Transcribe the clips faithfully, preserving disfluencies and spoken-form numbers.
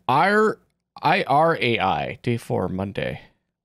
R I R A I, day four, Monday.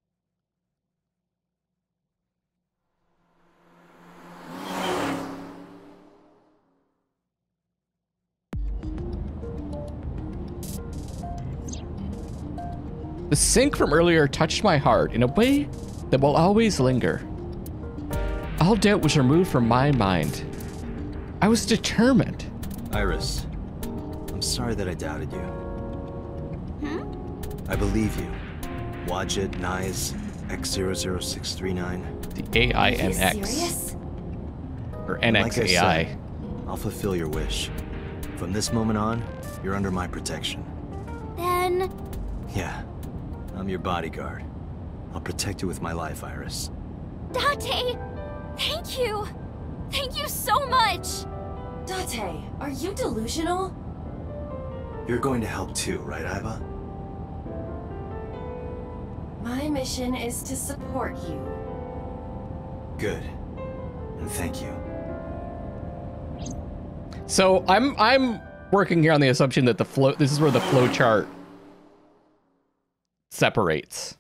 The sync from earlier touched my heart in a way that will always linger. All doubt was removed from my mind. I was determined. Iris, I'm sorry that I doubted you. Hmm? I believe you. Wadjet, Nyes, X zero zero six three nine. The A I N X. Are you serious? Or N X A I. Like I said, I'll fulfill your wish. From this moment on, you're under my protection. Then... Yeah, I'm your bodyguard. I'll protect you with my life, Iris. Date! Thank you! Thank you so much! Date, are you delusional? You're going to help too, right, Iva? My mission is to support you. Good. And thank you. So I'm I'm working here on the assumption that the flow this is where the flow chart separates.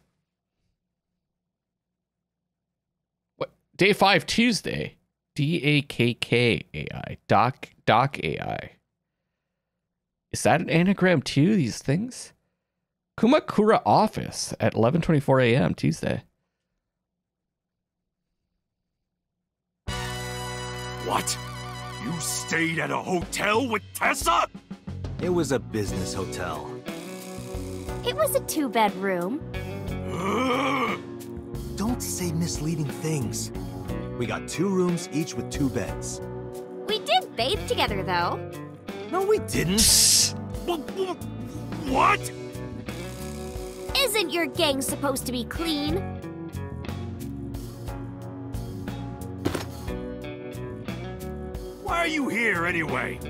What day five Tuesday? D A K K A I. Doc Doc A I. Is that an anagram too, these things? Kumakura office at eleven twenty-four A M Tuesday. What? You stayed at a hotel with Tessa? It was a business hotel. It was a two-bedroom. Don't say misleading things. We got two rooms, each with two beds. We did bathe together, though. No, we didn't. What? Isn't your gang supposed to be clean? Why are you here anyway?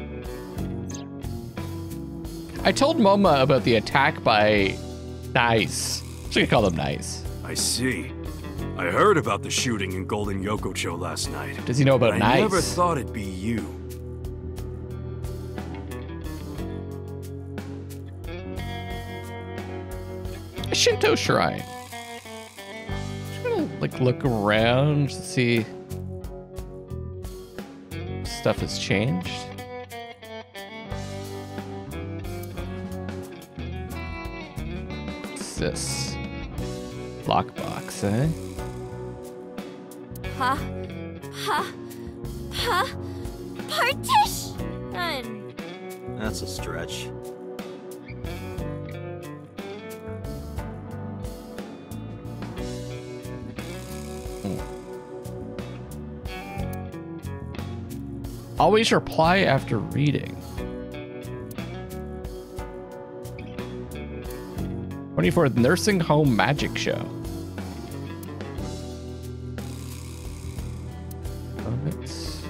I told Moma about the attack by Nice. I'm gonna call them Nice. I see. I heard about the shooting in Golden Yokocho last night. Does he know about I Nice? I never thought it'd be you. A Shinto shrine. Just gonna like look around to see if stuff has changed. What's this? Lockbox, eh? Huh? Huh? Huh? Partition! That's a stretch. Always reply after reading. twenty-fourth Nursing Home Magic Show. Comments.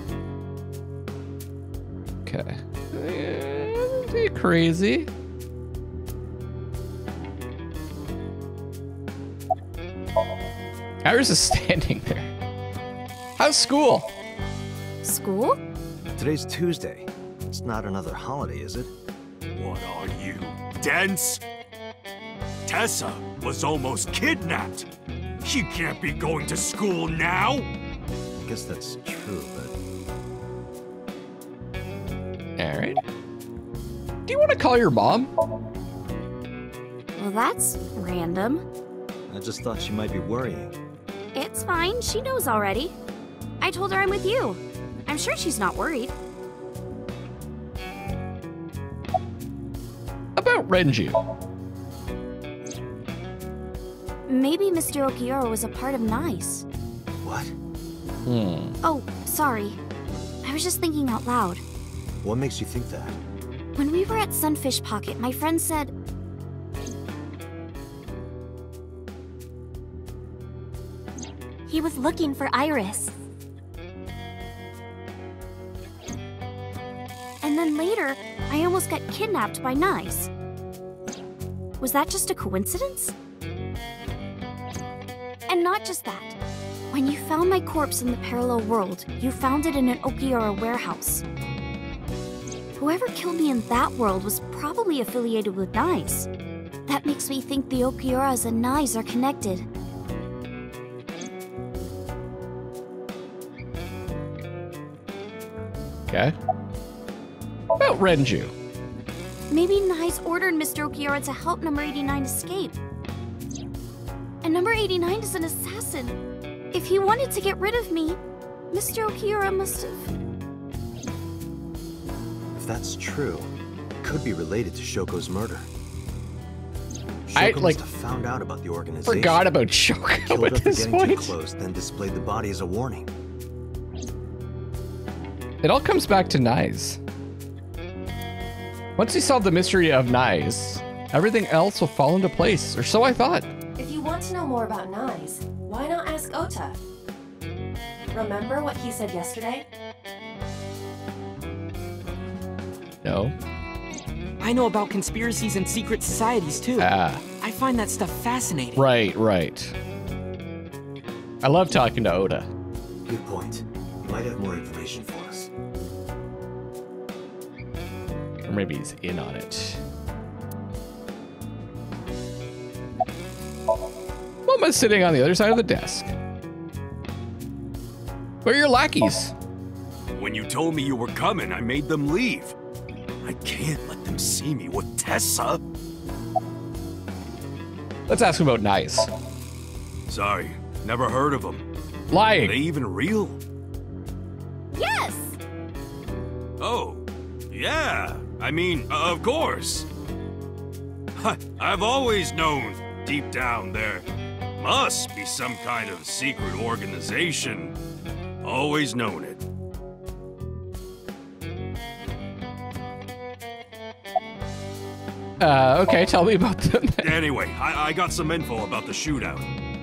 Okay. Uh, be crazy. Iris is standing there. How's school? School? Today's Tuesday. It's not another holiday, is it? What are you, dense? Tessa was almost kidnapped. She can't be going to school now. I guess that's true, but... Alright. Do you want to call your mom? Well, that's random. I just thought she might be worrying. It's fine. She knows already. I told her I'm with you. I'm sure she's not worried. About Renju. Maybe Mister Okiura was a part of Nice. What? Hmm. Oh, sorry. I was just thinking out loud. What makes you think that? When we were at Sunfish Pocket, my friend said... he was looking for Iris. And then later, I almost got kidnapped by Nice. Was that just a coincidence? And not just that. When you found my corpse in the parallel world, you found it in an Okiura warehouse. Whoever killed me in that world was probably affiliated with Knives. That makes me think the Okioras and Knives are connected. Okay. What about Renju? Maybe Knives ordered Mister Okiura to help number eighty-nine escape. And number eighty-nine is an assassin. If he wanted to get rid of me, Mister Okiura must have... If that's true, it could be related to Shoko's murder. Shoko I, must like, have found out about the organization. Forgot about Shoko Killed at her for this getting too point. close, then displayed the body as a warning. It all comes back to Nyes. Once he solved the mystery of Nyes, everything else will fall into place, or so I thought. If you want to know more about Nyes, why not ask Ota? Remember what he said yesterday? No. I know about conspiracies and secret societies too. Ah. I find that stuff fascinating. Right, right. I love talking to Oda. Good point. You might have more information for us. Or maybe he's in on it. Momo's sitting on the other side of the desk. Where are your lackeys? When you told me you were coming, I made them leave. I can't let them see me with Tessa. Let's ask him about Nyes. Sorry, never heard of them. Are Lying. they even real? Yes! Oh, yeah. I mean, uh, of course. I've always known, deep down there, must be some kind of secret organization. Always known it. Uh, okay, tell me about them. Anyway, I, I got some info about the shootout.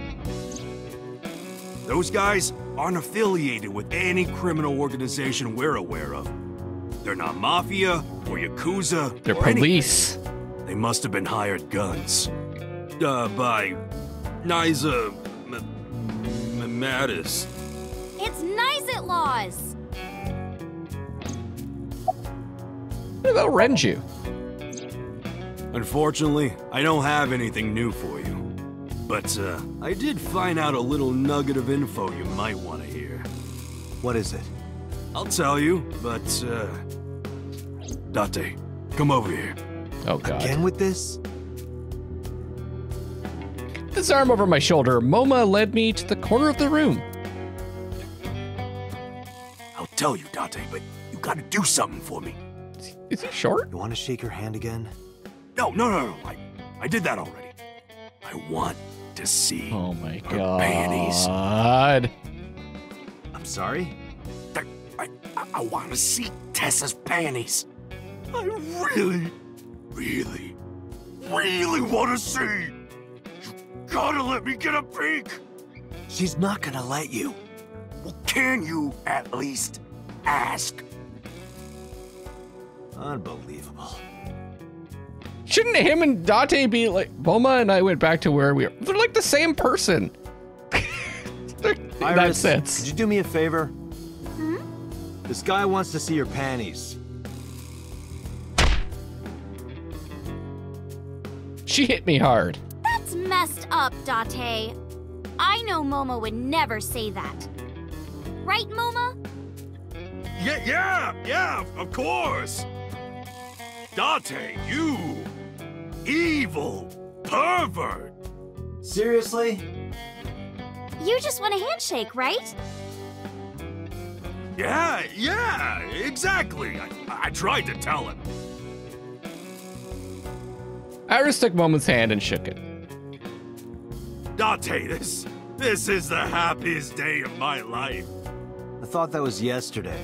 Those guys aren't affiliated with any criminal organization we're aware of. They're not mafia or yakuza. They're or anything. police. They must have been hired guns. Uh, by Niza M- M- Mattis. It's Nice at Laws! What about Renju? Unfortunately, I don't have anything new for you. But, uh, I did find out a little nugget of info you might want to hear. What is it? I'll tell you, but, uh... Date, come over here. Oh, God. Again with this? This arm over my shoulder, Moma led me to the corner of the room. I'll tell you, Date, but you gotta do something for me. Is he, is he short? You want to shake her hand again? No, no, no, no, I, I did that already. I want to see Oh, my her God. panties. I'm sorry? I, I, I want to see Tessa's panties. I really, really, really want to see. You gotta let me get a peek. She's not gonna let you. Well, can you at least ask? Unbelievable. Shouldn't him and Date be like... Moma and I went back to where we were. They're like the same person. In that Iris, sense. could you do me a favor? Hmm? This guy wants to see your panties. She hit me hard. That's messed up, Date. I know Momo would never say that. Right, Moma? Yeah, yeah, yeah, of course. Date, you evil pervert. Seriously? You just want a handshake, right? Yeah, yeah, exactly. I, I tried to tell him. Iris took Moma's hand and shook it. Date, this, this is the happiest day of my life. I thought that was yesterday.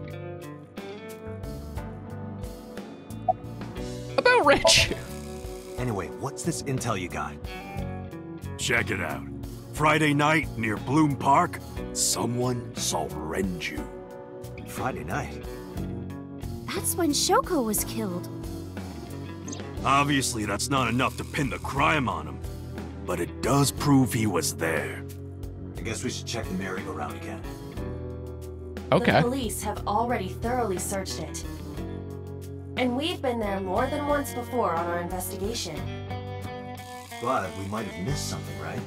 About Renju. Anyway, what's this intel you got? Check it out. Friday night near Bloom Park, someone saw Renju. Friday night. That's when Shoko was killed. Obviously, that's not enough to pin the crime on him, but it does prove he was there. I guess we should check the merry-go-round again. Okay. The police have already thoroughly searched it. And we've been there more than once before on our investigation. But we might have missed something, right?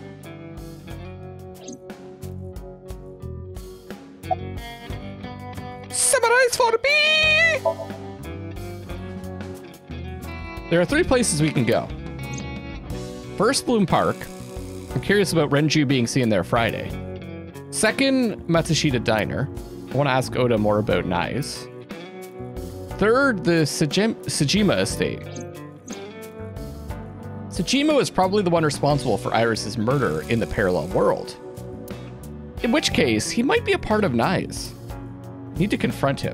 Summarize for me! There are three places we can go. First, Bloom Park. I'm curious about Renju being seen there Friday. Second, Matsushita Diner. I want to ask Oda more about Knives. Third, the Sejim Sejima estate. Sejima was probably the one responsible for Iris's murder in the parallel world. In which case, he might be a part of Knives. Need to confront him.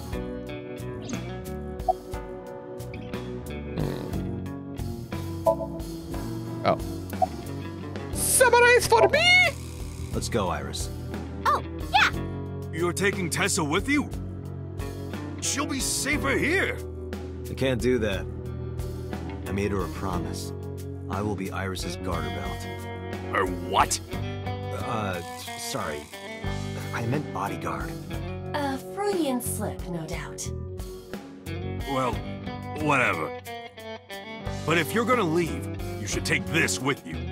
Hmm. Oh. Summarize for me! Let's go, Iris. Oh, yeah! You're taking Tessa with you? She'll be safer here. I can't do that. I made her a promise. I will be Iris's garter belt. Or what? Uh, sorry. I meant bodyguard. A Freudian slip, no doubt. Well, whatever. But if you're gonna leave, you should take this with you.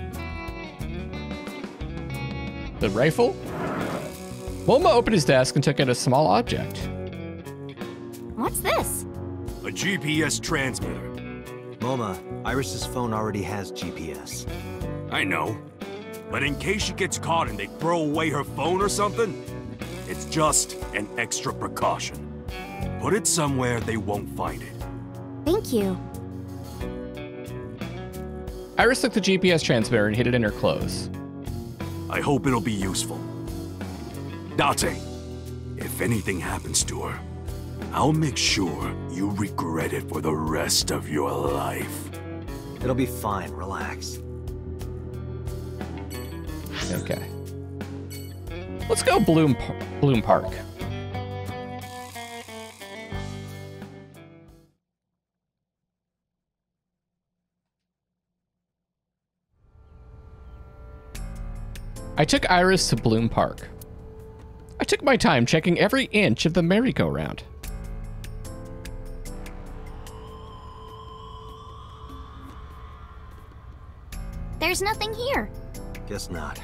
The rifle? Bulma opened his desk and took out a small object. What's this? A G P S transmitter. Moma, Iris's phone already has G P S. I know. But in case she gets caught and they throw away her phone or something, it's just an extra precaution. Put it somewhere they won't find it. Thank you. Iris took the G P S transmitter and hid it in her clothes. I hope it'll be useful. Date, if anything happens to her, I'll make sure you regret it for the rest of your life. It'll be fine, relax. Okay. Let's go Bloom, Bloom Park. I took Iris to Bloom Park. I took my time checking every inch of the merry-go-round. There's nothing here. Guess not.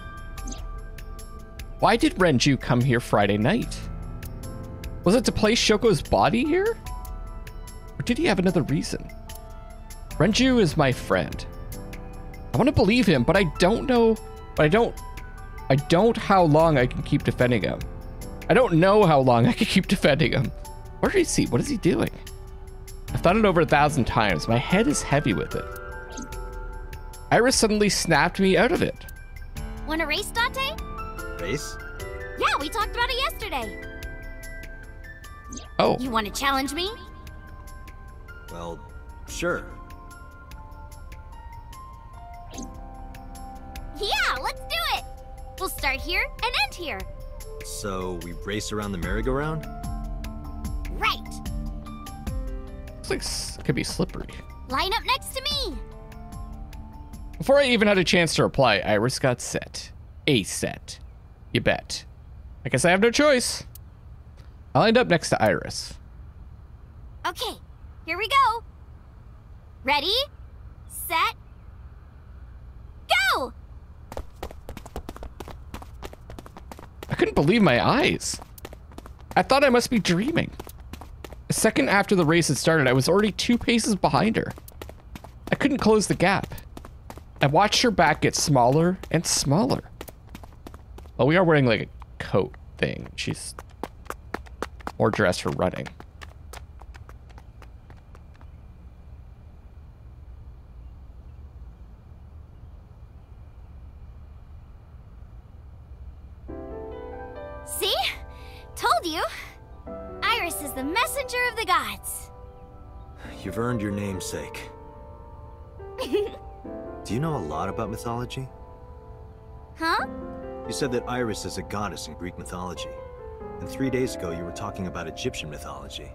Why did Renju come here Friday night? Was it to place Shoko's body here? Or did he have another reason? Renju is my friend. I want to believe him, but I don't know, but I don't, I don't how long I can keep defending him. I don't know how long I can keep defending him. Where is he? What is he doing? I've thought it over a thousand times. My head is heavy with it. Iris suddenly snapped me out of it. Want a race, Date? Race? Yeah, we talked about it yesterday. Oh. You want to challenge me? Well, sure. Yeah, let's do it. We'll start here and end here. So, we race around the merry-go-round? Right. Looks like s- it could be slippery. Line up next to me. Before I even had a chance to reply, Iris got set. A set. You bet. I guess I have no choice. I lined up next to Iris. Okay, here we go. Ready, set, go! I couldn't believe my eyes. I thought I must be dreaming. A second after the race had started, I was already two paces behind her. I couldn't close the gap. I watched her back get smaller and smaller. Well, we are wearing like a coat thing. She's more dressed for running. See? Told you. Iris is the messenger of the gods. You've earned your namesake. Do you know a lot about mythology? Huh? You said that Iris is a goddess in Greek mythology. And three days ago you were talking about Egyptian mythology.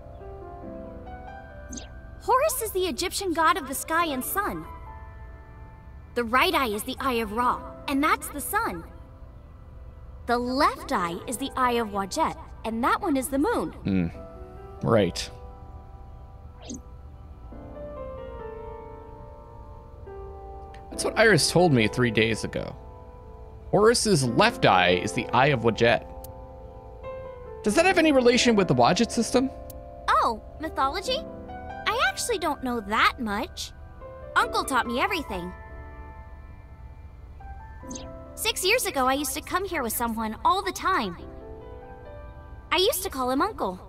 Horus is the Egyptian god of the sky and sun. The right eye is the eye of Ra, and that's the sun. The left eye is the eye of Wadjet, and that one is the moon. Hmm. Right. That's what Iris told me three days ago. Horus's left eye is the Eye of Wadjet. Does that have any relation with the Wadjet system? Oh, mythology? I actually don't know that much. Uncle taught me everything. Six years ago, I used to come here with someone all the time. I used to call him Uncle.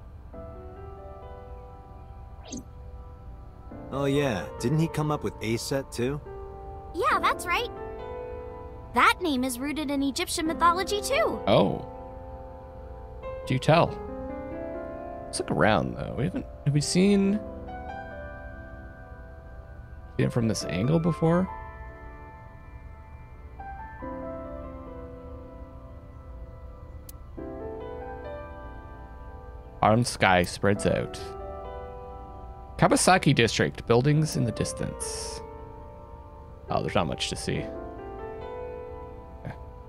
Oh yeah, didn't he come up with Aset too? Yeah, that's right. That name is rooted in Egyptian mythology too. Oh. Do tell. Let's look around though. We haven't have we seen it from this angle before? Armed sky spreads out. Kawasaki District, buildings in the distance. Oh, there's not much to see. Okay.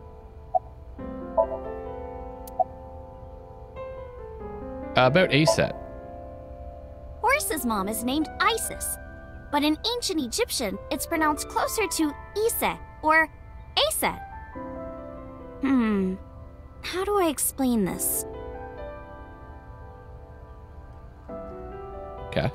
Uh, about Aset. Horus's mom is named Isis, but in ancient Egyptian, it's pronounced closer to Ise or Aset. Hmm, how do I explain this? Okay.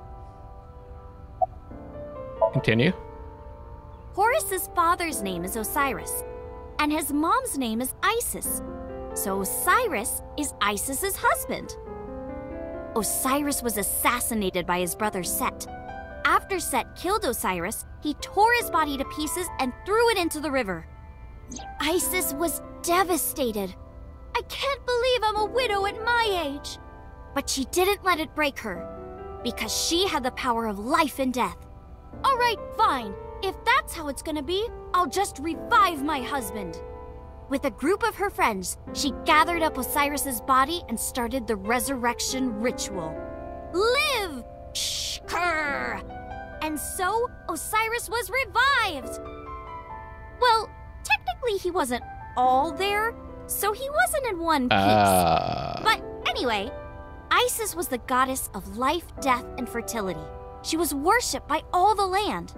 Continue. Horus's father's name is Osiris, and his mom's name is Isis. So Osiris is Isis's husband. Osiris was assassinated by his brother Set. After Set killed Osiris, he tore his body to pieces and threw it into the river. Isis was devastated. I can't believe I'm a widow at my age. But she didn't let it break her, because she had the power of life and death. All right, fine. If that's how it's gonna be, I'll just revive my husband. With a group of her friends, she gathered up Osiris's body and started the resurrection ritual. Live! Shkur! And so, Osiris was revived! Well, technically he wasn't all there, so he wasn't in one piece. Uh... But anyway, Isis was the goddess of life, death, and fertility. She was worshipped by all the land.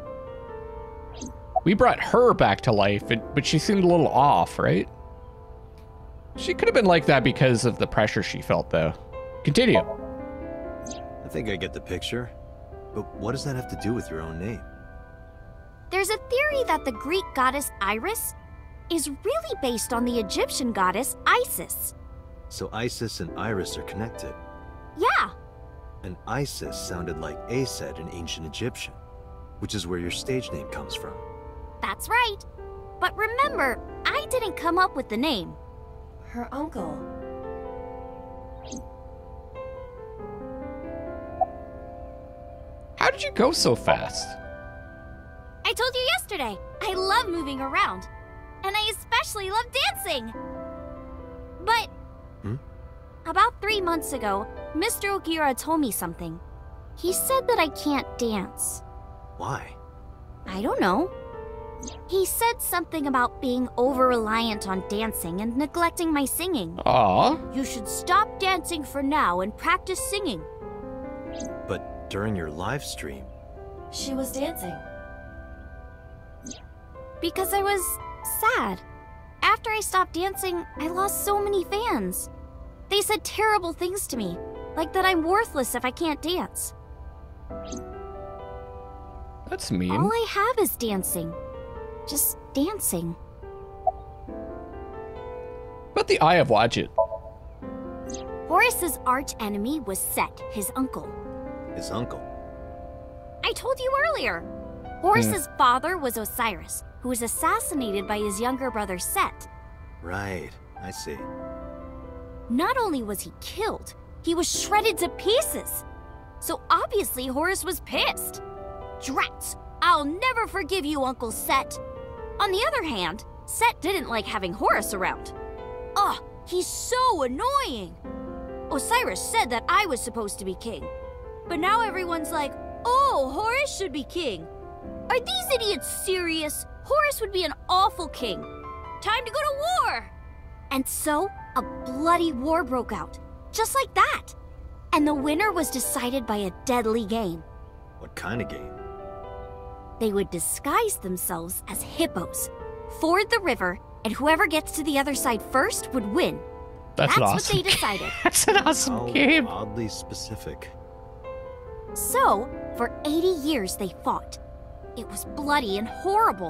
We brought her back to life, but she seemed a little off, right? She could have been like that because of the pressure she felt, though. Continue. I think I get the picture. But what does that have to do with your own name? There's a theory that the Greek goddess Iris is really based on the Egyptian goddess Isis. So Isis and Iris are connected. Yeah. And Isis sounded like Aset in ancient Egyptian, which is where your stage name comes from. That's right. But remember, I didn't come up with the name. Her uncle. How did you go so fast? I told you yesterday, I love moving around. And I especially love dancing. But Hmm? about three months ago, Mister Ogiura told me something. He said that I can't dance. Why? I don't know. He said something about being over-reliant on dancing and neglecting my singing. Aw. You should stop dancing for now and practice singing. But during your live stream, She was dancing. Because I was sad. After I stopped dancing, I lost so many fans. They said terrible things to me, like that I'm worthless if I can't dance. That's mean. All I have is dancing. Just dancing. But the Eye of Wadjet. Horus's arch enemy was Set, his uncle. his uncle. I told you earlier. Horus's father was Osiris, who was assassinated by his younger brother Set. Right, I see. Not only was he killed, he was shredded to pieces. So obviously Horus was pissed. Drats, I'll never forgive you, Uncle Set. On the other hand, Set didn't like having Horus around. Ugh, he's so annoying. Osiris said that I was supposed to be king. But now everyone's like, oh, Horus should be king. Are these idiots serious? Horus would be an awful king. Time to go to war! And so, a bloody war broke out, just like that. And the winner was decided by a deadly game. What kind of game? They would disguise themselves as hippos, ford the river, and whoever gets to the other side first would win. That's, That's an awesome what they decided. That's an awesome How game. oddly specific. So, for eighty years they fought. It was bloody and horrible.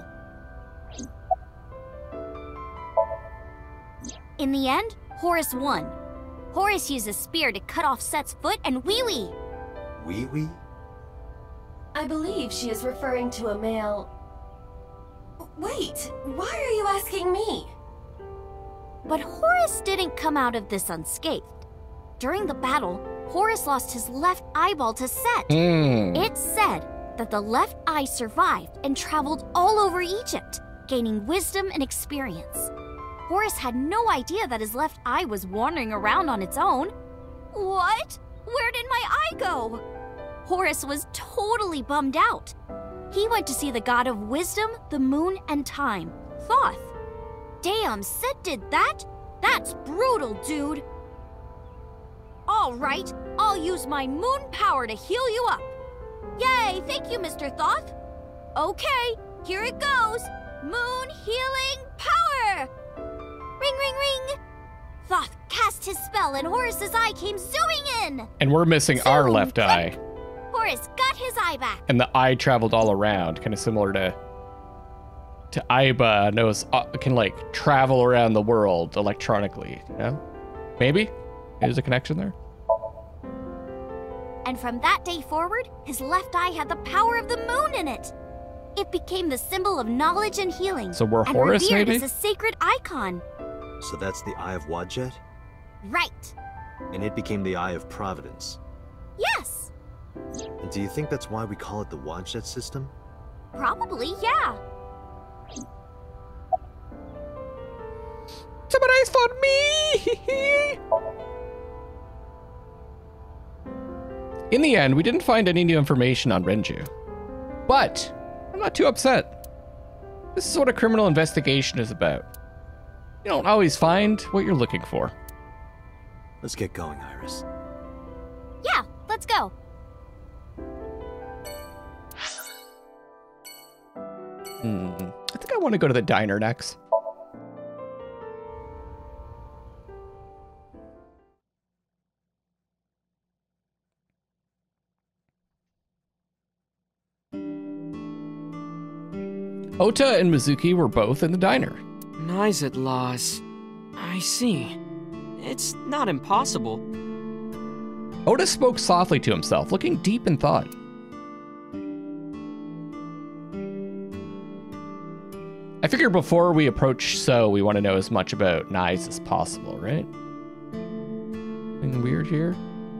In the end, Horace won. Horace used a spear to cut off Set's foot and wee-wee. Wee-wee? I believe she is referring to a male... Wait, why are you asking me? But Horace didn't come out of this unscathed. During the battle, Horace lost his left eyeball to Set. Mm. It's said that the left eye survived and traveled all over Egypt, gaining wisdom and experience. Horace had no idea that his left eye was wandering around on its own. What? Where did my eye go? Horace was totally bummed out. He went to see the god of wisdom, the moon, and time, Thoth. Damn, Set did that? That's brutal, dude. All right, I'll use my moon power to heal you up. Yay, thank you, Mister Thoth. Okay, here it goes. Moon healing power! Ring, ring, ring! Thoth cast his spell and Horace's eye came zooming in! And we're missing our Zoom, left click. eye. Horace got his eye back. And the eye traveled all around, kind of similar to to Aiba knows uh, can like travel around the world electronically, you know? Maybe? There's a connection there. And from that day forward, his left eye had the power of the moon in it. It became the symbol of knowledge and healing. So we're and Horus, revered maybe? as a sacred icon. So that's the Eye of Wadjet? Right. And it became the Eye of Providence. Yes. And do you think that's why we call it the Wadjet system? Probably, yeah. Somebody's for me! In the end, we didn't find any new information on Renju. But I'm not too upset. This is what a criminal investigation is about. You don't always find what you're looking for. Let's get going, Iris. Yeah, let's go. Hmm. I think I want to go to the diner next. Ota and Mizuki were both in the diner. Nice at laws. I see. It's not impossible. Ota spoke softly to himself, looking deep in thought. I figure before we approach So, we want to know as much about Nyes as possible, right? Anything weird here?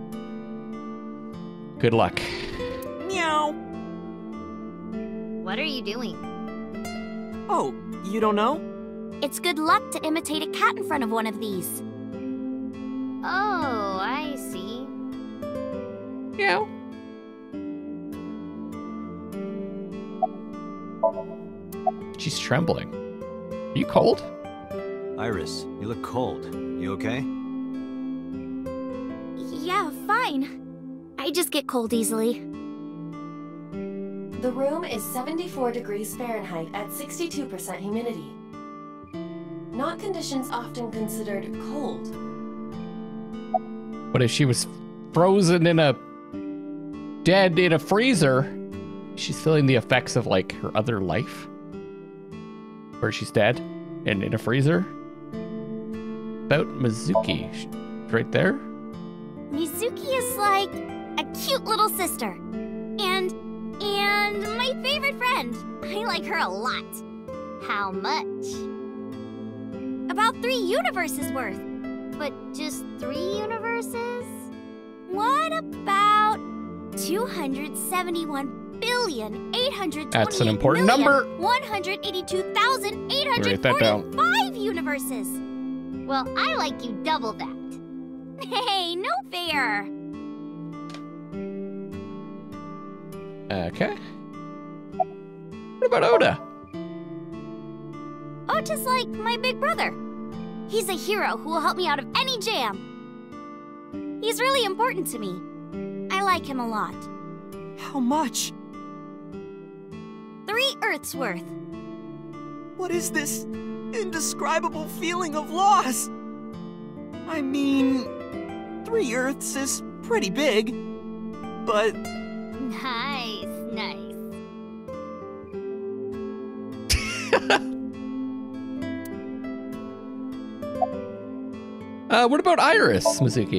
Good luck. Meow. What are you doing? Oh, you don't know? It's good luck to imitate a cat in front of one of these. Oh, I see. Meow. She's trembling. Are you cold? Iris, you look cold. You okay? Yeah, fine. I just get cold easily. The room is seventy-four degrees Fahrenheit at sixty-two percent humidity. Not conditions often considered cold. What if she was frozen in a... dead in a freezer? She's feeling the effects of, like, her other life? Where she's dead and in a freezer? About Mizuki. She's right there? Mizuki is like a cute little sister. And, and my favorite friend. I like her a lot. How much? About three universes worth. But just three universes? What about two hundred seventy-one billion eight hundred twenty-eight That's an important number. one hundred eighty-two thousand eight hundred Write that down. forty-five universes? Well, I like you double that. Hey, no fair. Okay. What about Oda? Ota's like my big brother. He's a hero who will help me out of any jam. He's really important to me. I like him a lot. How much? Earth's worth. What is this indescribable feeling of loss? I mean, three Earths is pretty big, but... Nice, nice. uh, what about Iris, Mizuki?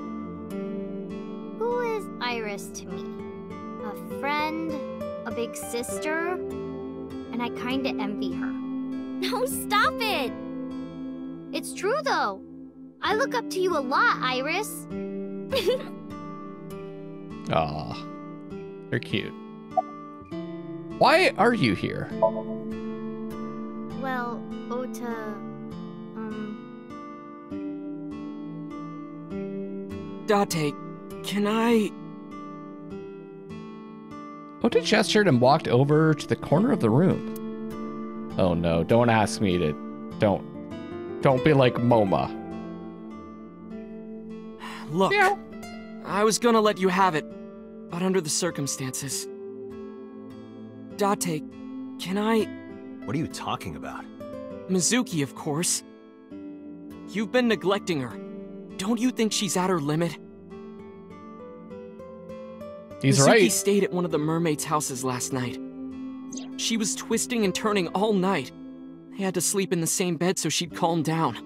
Who is Iris to me? A friend? A big sister? And I kinda envy her. No, stop it! It's true, though. I look up to you a lot, Iris. Aw, they're cute. Why are you here? Well, Ota... Um... Date, can I... Ota gestured and walked over to the corner of the room. Oh no, don't ask me to... Don't... Don't be like MoMA. Look, Meow. I was gonna let you have it, but under the circumstances. Date, can I... What are you talking about? Mizuki, of course. You've been neglecting her. Don't you think she's at her limit? He's Mizuki right. stayed at one of the mermaids' houses last night. She was twisting and turning all night. They had to sleep in the same bed so she'd calm down.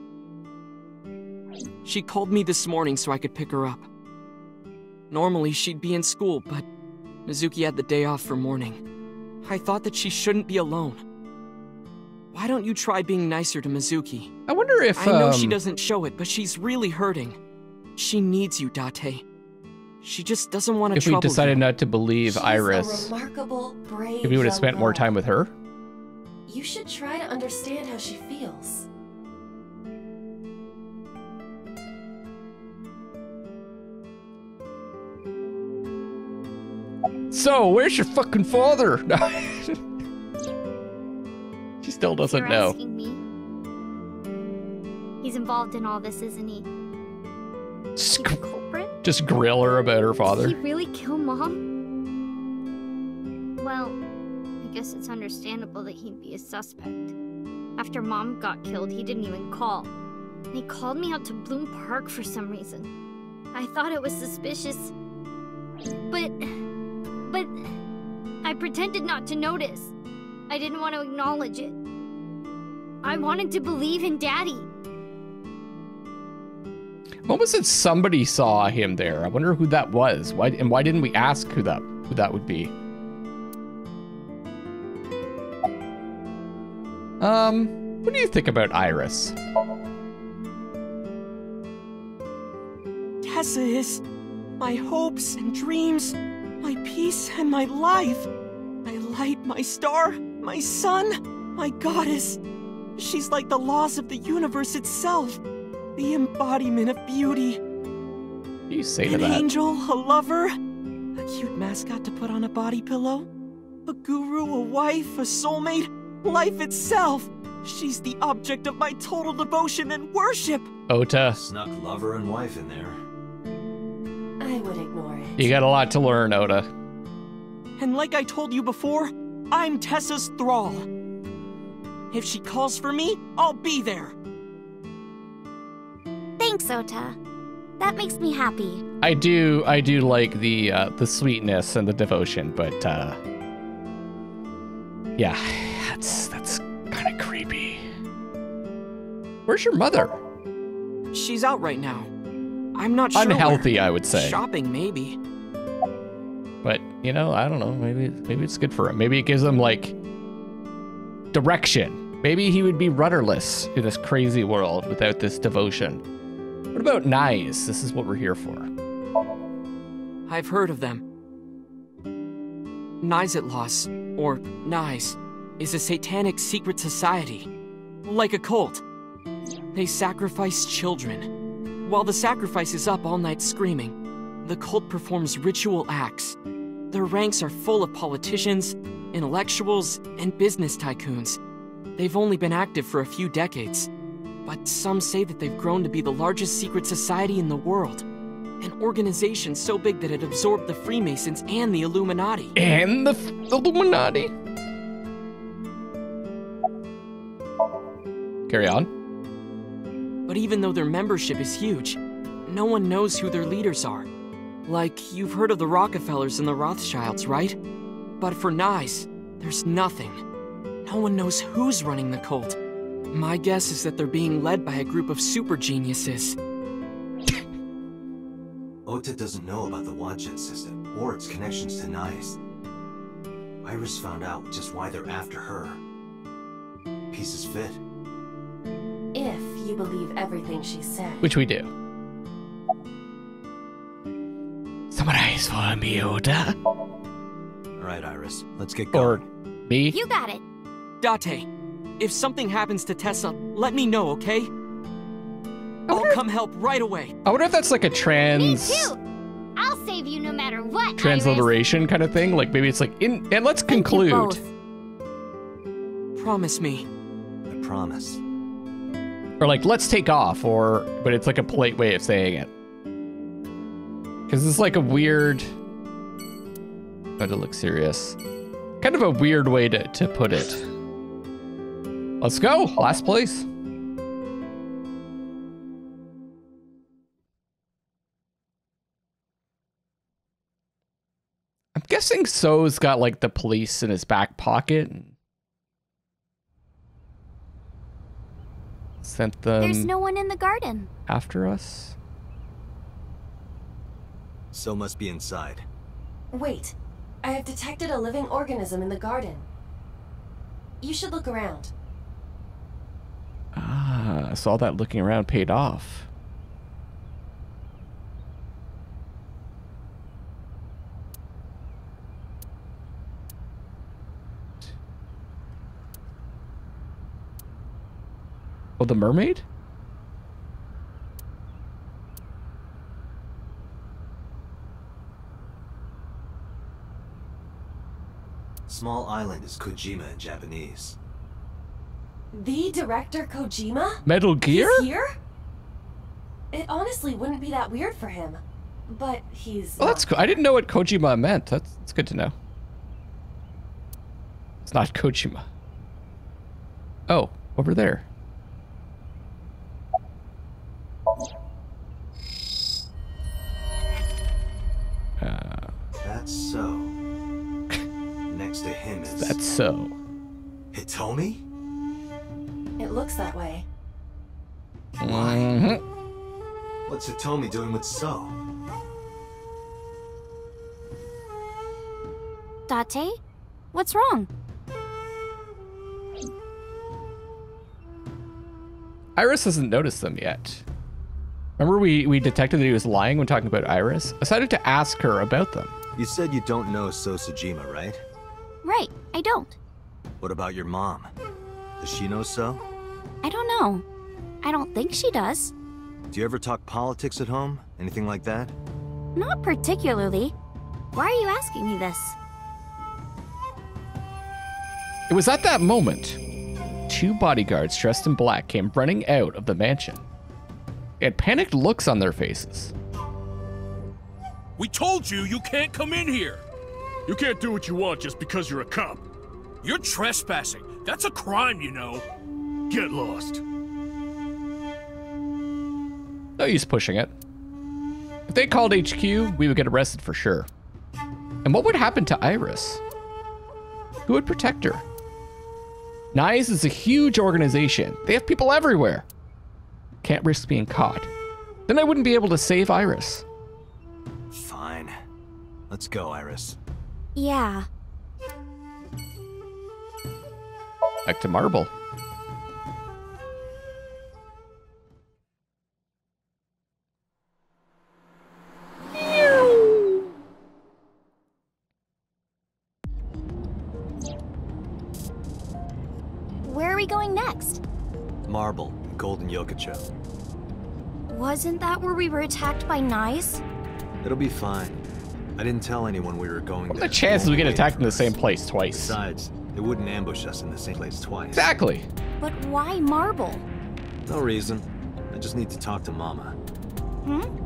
She called me this morning so I could pick her up. Normally, she'd be in school, but Mizuki had the day off for mourning. I thought that she shouldn't be alone. Why don't you try being nicer to Mizuki? I wonder if, I know um, she doesn't show it, but she's really hurting. She needs you, Date. She just doesn't want to if we trouble decided you. not to believe She's Iris, a remarkable, brave if we would have young spent more girl. time with her. You should try to understand how she feels. So, where's your fucking father? She still doesn't You're know. asking me? He's involved in all this, isn't he? Just, He's the culprit? just grill her about her Did father. he really kill Mom? Well, I guess it's understandable that he'd be a suspect. After Mom got killed, he didn't even call. And he called me out to Bloom Park for some reason. I thought it was suspicious. But... But... I pretended not to notice. I didn't want to acknowledge it. I wanted to believe in Daddy. Moma said somebody saw him there. I wonder who that was. Why and why didn't we ask who that who that would be? Um, what do you think about Iris? Tessa is my hopes and dreams, my peace and my life. My light, my star, my sun, my goddess. She's like the laws of the universe itself, the embodiment of beauty. What do you say to An that? angel, a lover, a cute mascot to put on a body pillow, a guru, a wife, a soulmate, life itself. She's the object of my total devotion and worship. Ota, Snuck lover and wife in there. I would ignore it. you got a lot to learn, Ota. And like I told you before, I'm Tessa's thrall. If she calls for me, I'll be there. Thanks, Ota. That makes me happy. I do, I do like the uh, the sweetness and the devotion, but uh, yeah, that's that's kind of creepy. Where's your mother? She's out right now. I'm not sure. Unhealthy, where. I would say. Shopping, maybe. But you know, I don't know. Maybe maybe it's good for him. Maybe it gives him like direction. Maybe he would be rudderless in this crazy world without this devotion. What about Nyes? This is what we're here for. I've heard of them. Nyes-at-Loss, or Nyes, is a satanic secret society. Like a cult. They sacrifice children. While the sacrifice is up all night screaming, the cult performs ritual acts. Their ranks are full of politicians, intellectuals, and business tycoons. They've only been active for a few decades, but some say that they've grown to be the largest secret society in the world. An organization so big that it absorbed the Freemasons and the Illuminati. And the F- Illuminati? Carry on. But even though their membership is huge, no one knows who their leaders are. Like, you've heard of the Rockefellers and the Rothschilds, right? But for Nice, there's nothing. No one knows who's running the cult. My guess is that they're being led by a group of super geniuses. Ota doesn't know about the Watchet system or its connections to Nice. Iris found out just why they're after her. Pieces fit. If you believe everything she said. Which we do. Summarize for me, Ota. Alright, Iris, let's get Or going. me. You got it. Date, if something happens to Tessa, let me know, okay? I'll wonder- come help right away. I wonder if that's like a Me trans too. I'll save you no matter what, Iris. transliteration kind of thing. Like maybe it's like in and let's Thank you conclude. both. Promise me. I promise. Or like let's take off, or but it's like a polite way of saying it. Because it's like a weird. Try to look serious. Kind of a weird way to, to put it. Let's go. Last place. I'm guessing So's got like the police in his back pocket. And sent them There's no one in the garden. after us. So must be inside. Wait, I have detected a living organism in the garden. You should look around. Ah, so all that looking around paid off. Oh, the mermaid? Small island is Kojima in Japanese. The director Kojima? Metal Gear? He's here? It honestly wouldn't be that weird for him. But he's Oh, that's not. cool. I didn't know what Kojima meant. That's, that's good to know. It's not Kojima. Oh, over there. Uh, That's so. Next to him is... that's so. Hitomi? It looks that way. Mhm. What's Hitomi doing with So? Date? What's wrong? Iris hasn't noticed them yet. Remember we, we detected that he was lying when talking about Iris? I decided to ask her about them. You said you don't know So Sejima, right? Right, I don't. What about your mom? Does she know So? I don't know. I don't think she does. Do you ever talk politics at home? Anything like that? Not particularly. Why are you asking me this? It was at that moment, two bodyguards dressed in black came running out of the mansion. They had panicked looks on their faces. We told you you can't come in here! You can't do what you want just because you're a cop. You're trespassing. That's a crime, you know. Get lost. No use pushing it. If they called H Q, we would get arrested for sure. And what would happen to Iris? Who would protect her? Nice is a huge organization. They have people everywhere. Can't risk being caught. Then I wouldn't be able to save Iris. Fine. Let's go, Iris. Yeah. Back to Marble. Where are we going next? Marble, Golden Yokocho. Wasn't that where we were attacked by Nice? It'll be fine. I didn't tell anyone we were going What are there. the chances we get Wait attacked in for the us. same place twice? Besides, they wouldn't ambush us in the same place twice. Exactly. But why Marble? No reason. I just need to talk to Mama. Hmm?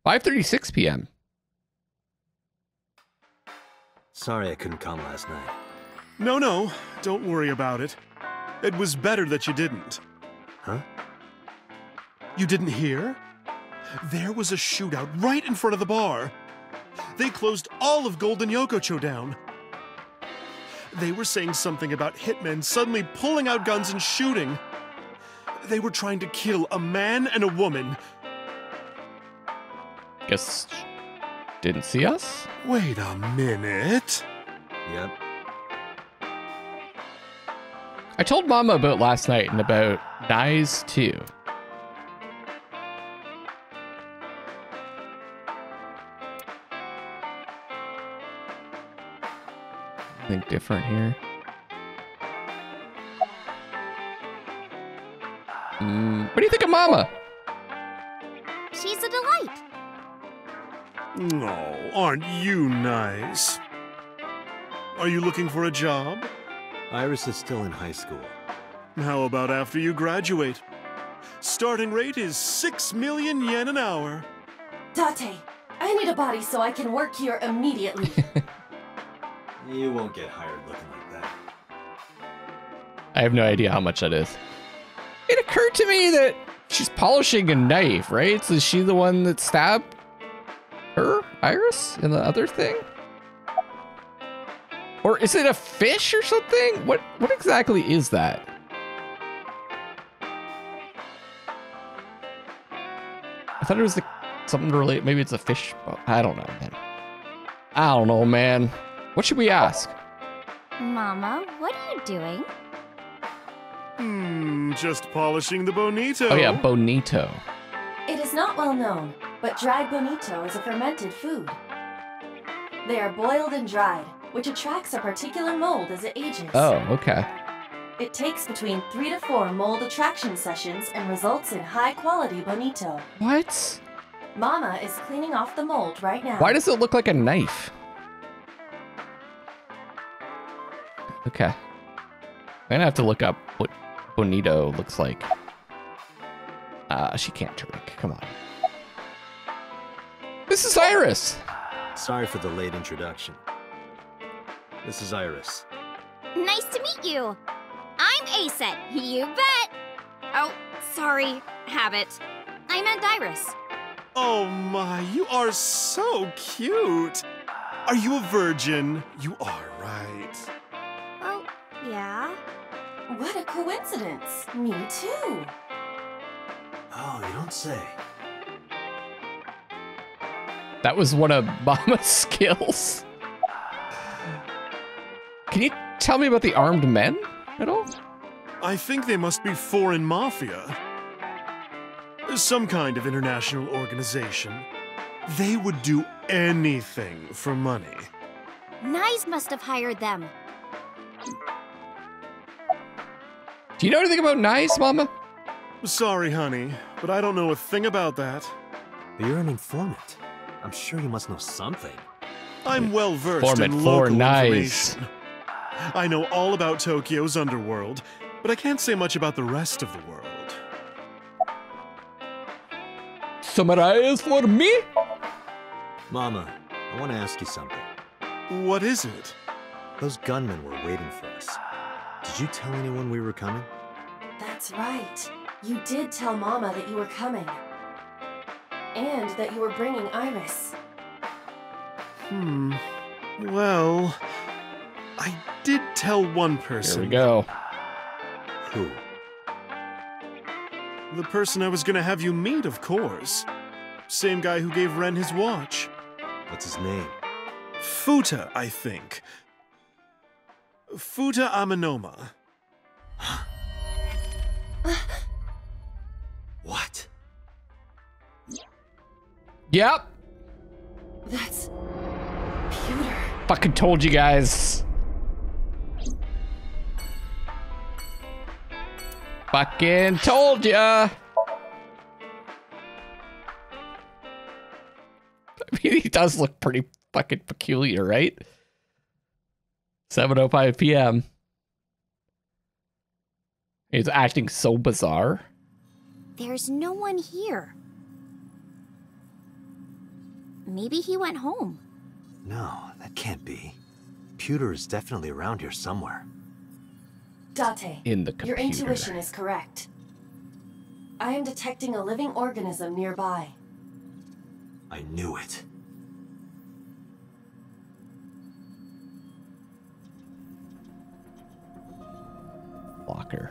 five thirty-six p m Sorry I couldn't come last night. No, no, don't worry about it. It was better that you didn't. Huh? You didn't hear? There was a shootout right in front of the bar. They closed all of Golden Yokocho down. They were saying something about hitmen suddenly pulling out guns and shooting. They were trying to kill a man and a woman. Guess didn't see us? Wait a minute. Yep. I told Mama about last night and about Nice too. Anything different here? Mm, what do you think of Mama? She's a delight. Oh, aren't you nice? Are you looking for a job? Iris is still in high school. How about after you graduate? Starting rate is six million yen an hour. Date, I need a body so I can work here immediately. You won't get hired looking like that. I have no idea how much that is. It occurred to me that she's polishing a knife, right? So is she the one that stabbed her, Iris, in the other thing? Or is it a fish or something? What what exactly is that? I thought it was the, something related. Maybe it's a fish. I don't know, man. I don't know, man. What should we ask? Mama, what are you doing? Hmm, just polishing the bonito. Oh yeah, bonito. It is not well known, but dried bonito is a fermented food. They are boiled and dried, which attracts a particular mold as it ages. Oh, okay. It takes between three to four mold attraction sessions and results in high-quality bonito. What? Mama is cleaning off the mold right now. Why does it look like a knife? Okay. I'm gonna have to look up what bonito looks like. Uh, she can't drink. Come on. This is Iris. Sorry for the late introduction. This is Iris. Nice to meet you. I'm Aset, you bet. Oh, sorry, habit. I meant Iris. Oh my, you are so cute. Are you a virgin? You are, right? Oh, yeah. What a coincidence. Me too. Oh, you don't say. That was one of Mama's skills. Can you tell me about the armed men at all? I think they must be foreign mafia. Some kind of international organization. They would do anything for money. Nice must have hired them. Do you know anything about Nice, Mama? Sorry, honey, but I don't know a thing about that. But you're an informant. I'm sure you must know something. I'm well versed Informant in for local Nice. information. I know all about Tokyo's underworld, but I can't say much about the rest of the world. Summarize for me? Mama, I want to ask you something. What is it? Those gunmen were waiting for us. Did you tell anyone we were coming? That's right. You did tell Mama that you were coming. And that you were bringing Iris. Hmm. Well, I did tell one person. Here we go. Who? The person I was gonna have you meet, of course. Same guy who gave Ren his watch. What's his name? Futa, I think. Futa Amanoma. What? Yep. That's... Pewter. Fucking told you guys. Fucking told ya. I mean, he does look pretty fucking peculiar, right? seven oh five p m He's acting so bizarre. There's no one here. Maybe he went home. No, that can't be. Pewter is definitely around here somewhere. Date, In the your computer. intuition is correct. I am detecting a living organism nearby. I knew it. Locker.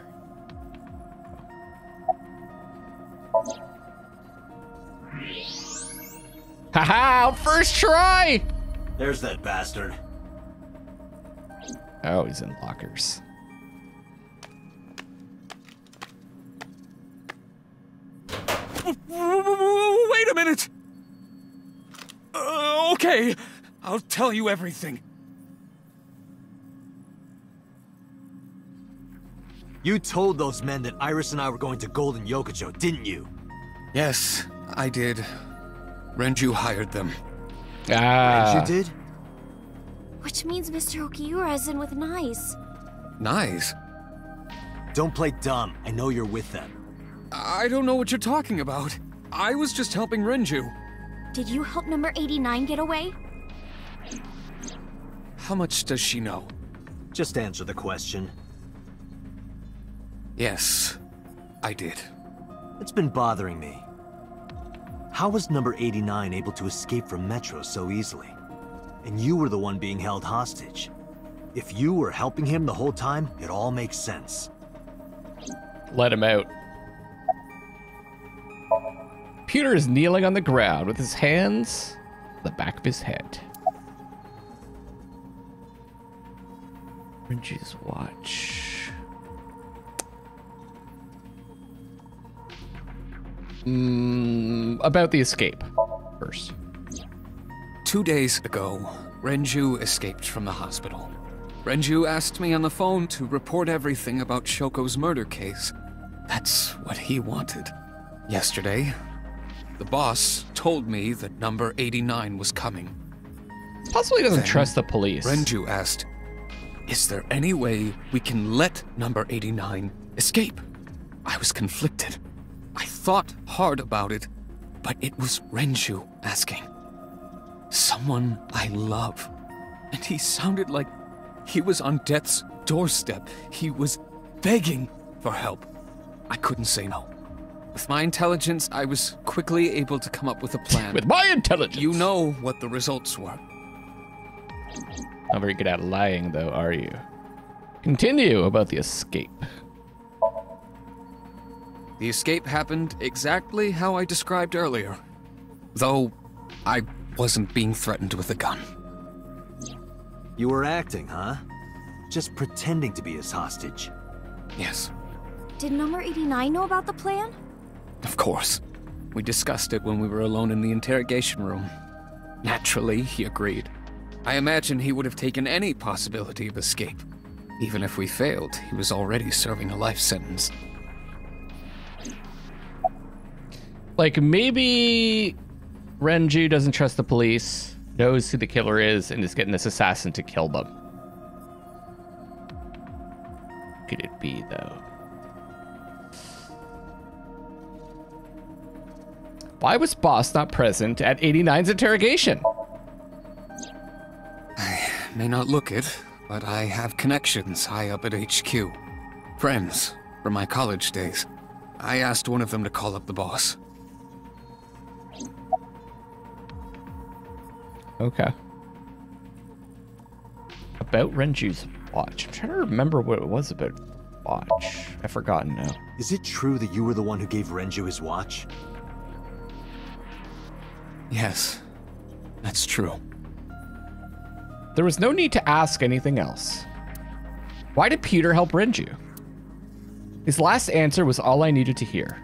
Haha! First try! There's that bastard. Oh, he's in lockers. Wait a minute! Uh, okay, I'll tell you everything. You told those men that Iris and I were going to Golden Yokocho, didn't you? Yes, I did. Renju hired them. Ah. You did? Which means Mister Okiura is in with Nice. Nice. Don't play dumb. I know you're with them. I don't know what you're talking about. I was just helping Renju. Did you help number eighty-nine get away? How much does she know? Just answer the question. Yes, I did. It's been bothering me. How was number eighty-nine able to escape from Metro so easily? And you were the one being held hostage. If you were helping him the whole time, it all makes sense. Let him out. Pewter is kneeling on the ground with his hands on the back of his head. Renji's watch. Mm, about the escape first. Two days ago, Renju escaped from the hospital. Renju asked me on the phone to report everything about Shoko's murder case. That's what he wanted. Yesterday, the boss told me that number eighty-nine was coming. Possibly doesn't Then trust the police. Renju asked, "Is there any way we can let number eighty-nine escape?" I was conflicted. I thought hard about it, but it was Renju asking. Someone I love. And he sounded like he was on death's doorstep. He was begging for help. I couldn't say no. With my intelligence, I was quickly able to come up with a plan. With my intelligence! You know what the results were. Not very good at lying, though, are you? Continue about the escape. The escape happened exactly how I described earlier. Though, I wasn't being threatened with a gun. You were acting, huh? Just pretending to be his hostage. Yes, Did number eighty-nine know about the plan? of course. We discussed it when we were alone in the interrogation room. Naturally, he agreed. I imagine he would have taken any possibility of escape. Even if we failed, he was already serving a life sentence. Like, maybe Renju doesn't trust the police, knows who the killer is, and is getting this assassin to kill them. Could it be, though? Why was Boss not present at eighty-nine's interrogation? I may not look it, but I have connections high up at H Q. Friends from my college days. I asked one of them to call up the boss. Okay. About Renju's watch. I'm trying to remember what it was about watch. I've forgotten now. Is it true that you were the one who gave Renju his watch? Yes, that's true. There was no need to ask anything else. Why did Peter help Renju? His last answer was all I needed to hear.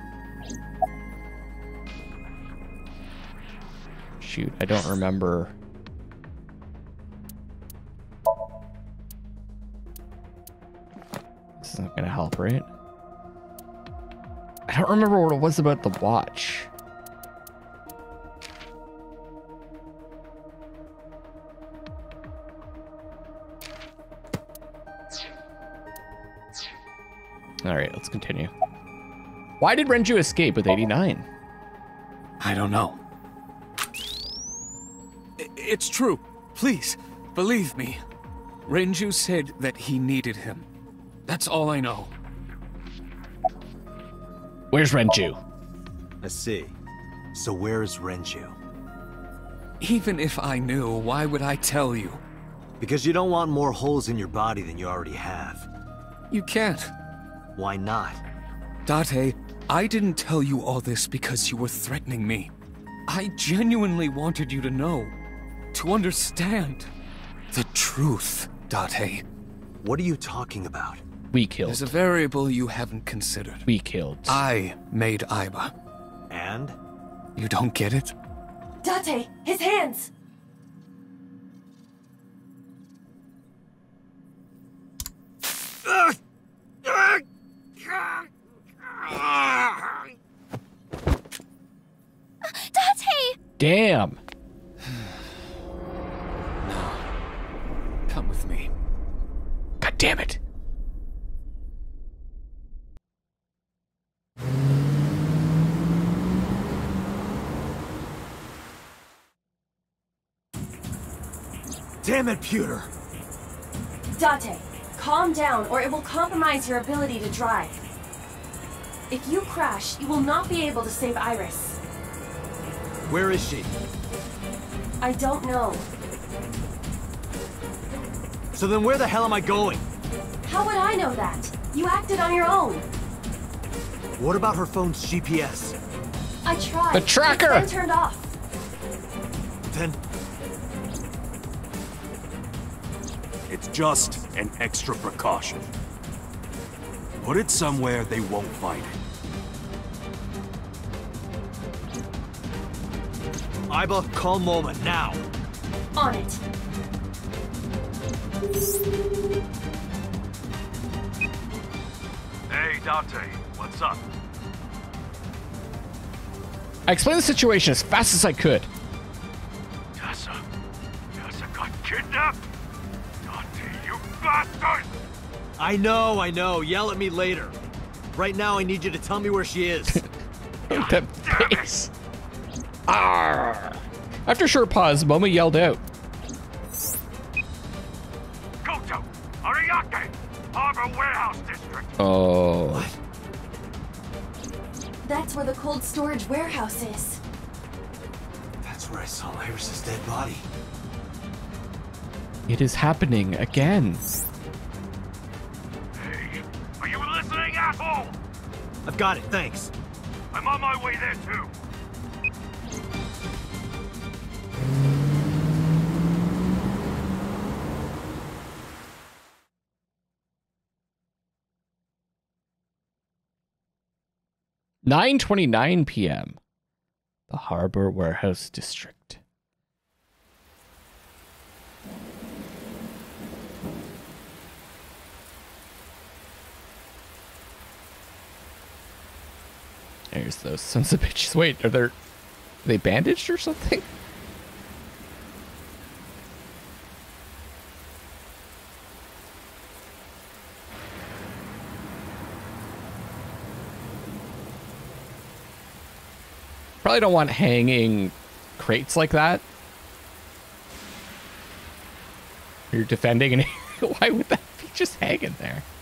Shoot, I don't remember. This is not gonna help, right? I don't remember what it was about the watch. All right, let's continue. Why did Renju escape with eighty-nine? I don't know. it's true. Please, believe me. Renju said that he needed him. That's all I know. Where's Renju? I see. So where is Renju? Even if I knew, why would I tell you? Because you don't want more holes in your body than you already have. You can't. Why not? Date, I didn't tell you all this because you were threatening me. I genuinely wanted you to know, to understand the truth, Date. What are you talking about? We killed. There's a variable you haven't considered. We killed. I made Aiba. And? You don't get it? Date, his hands! Date! Damn. No. Come with me. God damn it. Damn it, Pewter! Date, calm down or it will compromise your ability to drive. If you crash, you will not be able to save Iris. Where is she? I don't know. So then where the hell am I going? How would I know that? You acted on your own. What about her phone's G P S? I tried. The tracker! It's been turned off. Then... It's just an extra precaution. Put it somewhere they won't find it. Aiba, calm moment, now! On it. Hey, Date, what's up? I explained the situation as fast as I could. Tessa. Tessa got kidnapped? Date, you bastard! I know, I know. Yell at me later. Right now, I need you to tell me where she is. That face. Arr. After a short pause, Momo yelled out. Koto! Ariake! Harbor Warehouse District! Oh. What? That's where the cold storage warehouse is. That's where I saw Iris's dead body. It is happening again. Hey, are you listening, asshole? I've got it, thanks. I'm on my way there, too. nine twenty-nine p m The Harbor Warehouse District. There's those sons of bitches. Wait, are there... Are they bandaged or something? Probably don't want hanging crates like that. You're defending and why would that be just hanging there?